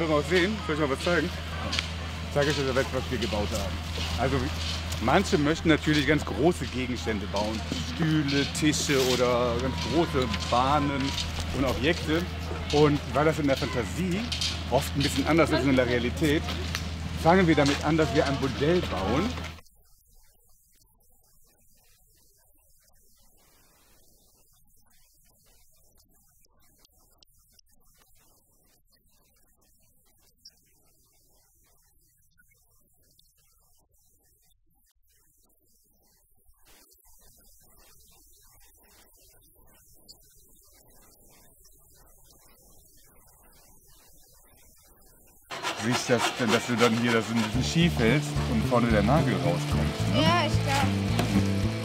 wir mal was sehen. Soll ich mal was zeigen? Ich zeige euch jetzt, was wir gebaut haben. Also manche möchten natürlich ganz große Gegenstände bauen. Stühle, Tische oder ganz große Bahnen und Objekte. Und weil das in der Fantasie oft ein bisschen anders ist als in der Realität, fangen wir damit an, dass wir ein Modell bauen. Siehst das, dass du dann hier das ein bisschen schief hältst und vorne der Nagel rauskommt. Ne? Ja, ich glaube.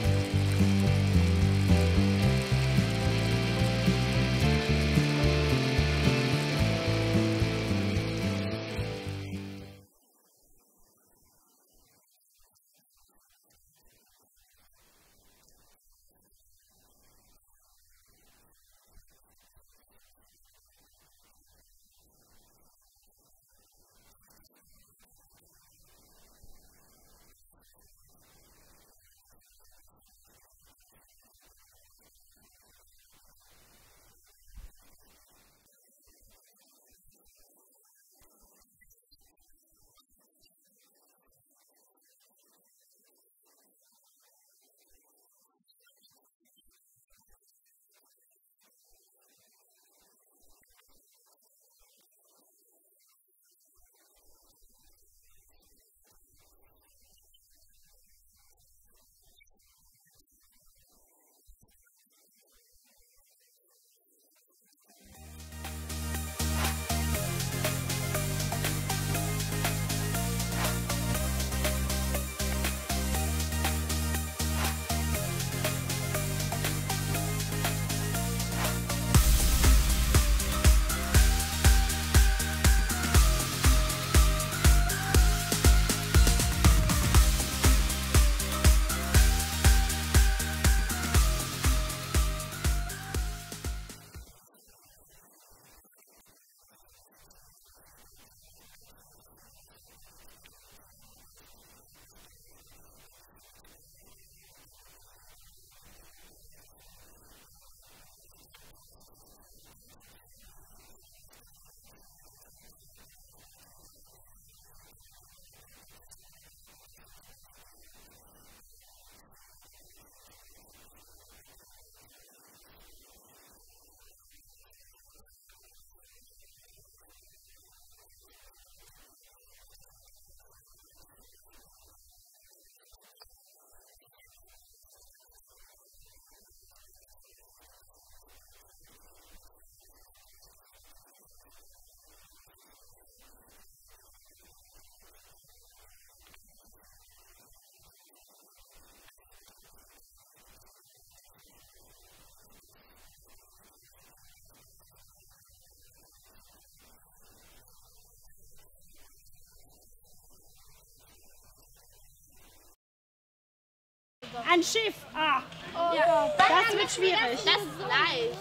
Ein Schiff. Ah, Oh, ja. das wird schwierig. Das ist leicht.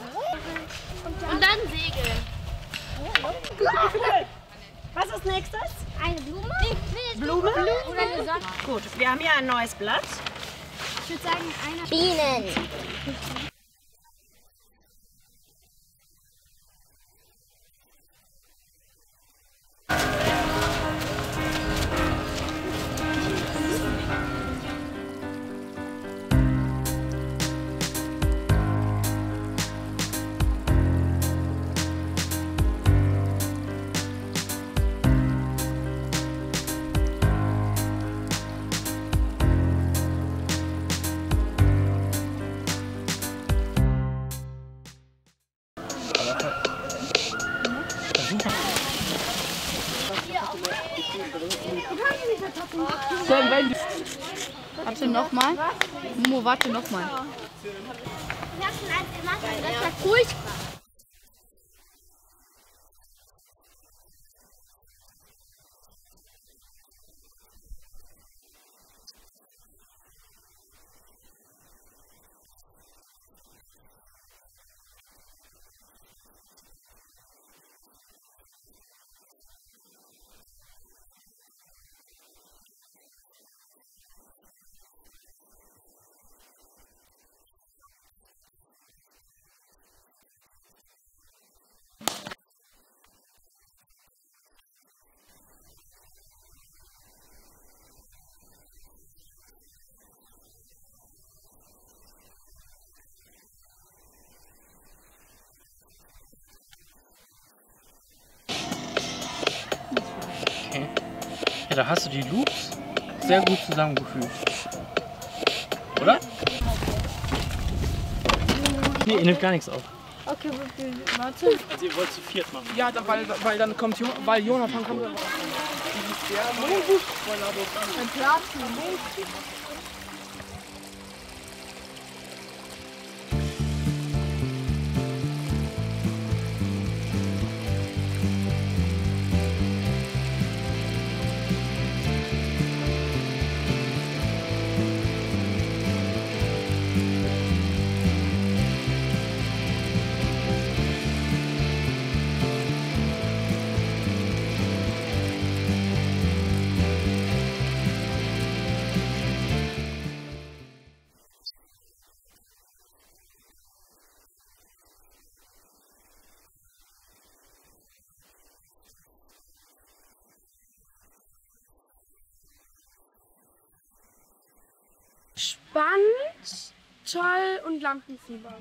Und dann segeln. Cool. Was ist nächstes? Eine Blume? Blume? Oder eine Sonne. Gut, wir haben hier ein neues Blatt. Ich würde sagen, eine Bienen. Warte nochmal. Momo, warte nochmal. Ich habe schon eins gemacht, aber das war furchtbar. Ja, da hast du die Loops sehr gut zusammengefügt. Oder? Nee, ihr nehmt gar nichts auf. Okay, warte. Also ihr wollt zu viert machen. Ja, weil dann kommt weil Jonathan kommt. Ein Platz. Spannend, toll und Lampenfieber.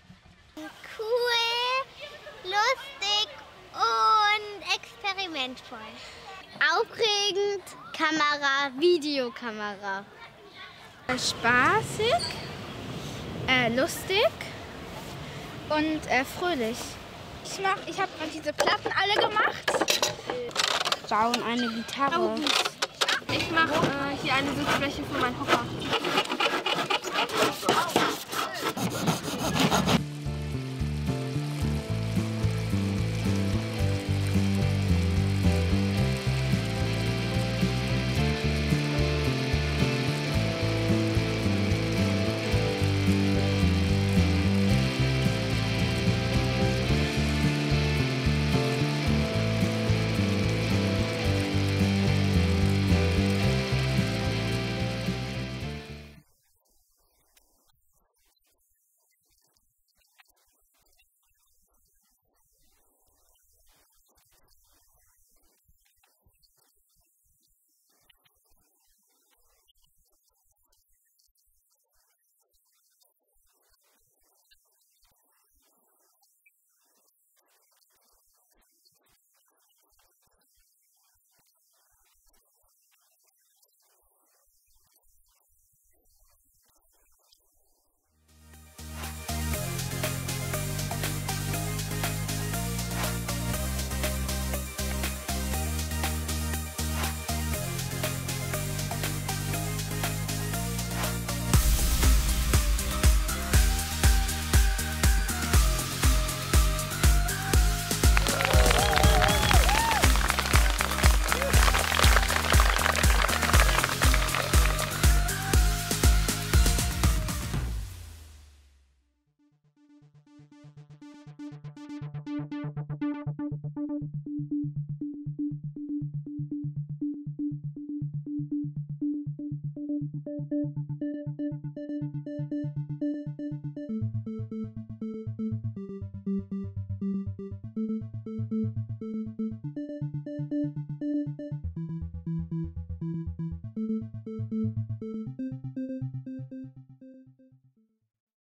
Cool, lustig und experimentvoll. Aufregend, Kamera, Videokamera. Spaßig, lustig und fröhlich. Ich habe diese Platten alle gemacht. Bauen eine Gitarre. Ich mache hier eine Sitzfläche für meinen Hocker.